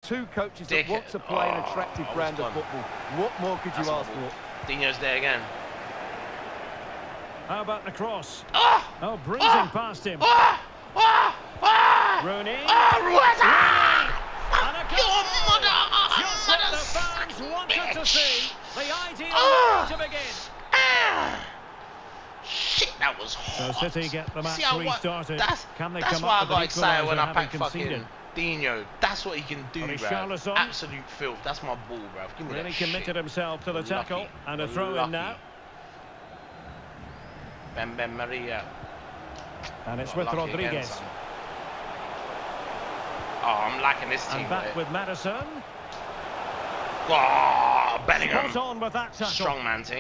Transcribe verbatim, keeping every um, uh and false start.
two coaches Dick that want it. to play Oh, an attractive I was brand gone. of football. What more could That's you my ask ball. for? Dino's there again. How about the cross? Oh! Oh, breezing Oh! past him. Oh! Oh! Oh! Rooney. Oh, Rueda! And a goal! Your mother! Just what the fans wanted to see. The ideal Oh! way to begin. Ah! Shit, that was So hot. City get the match See how what- restarted. That's, Can they that's come why up I with got an excited when equaliser I having packed conceded? fucking Dino. That's what he can do, bro. Richarlison. Absolute filth. That's my ball, bro. Give me Really that committed shit. himself to the Lucky. tackle. And a throw Lucky. in now. Ben Ben Maria. And it's Got with lucky again, Rodriguez. son. Oh, I'm liking this team. And back mate. with Madison. Oh, Bellingham. Spot on with that tackle. Strong man team.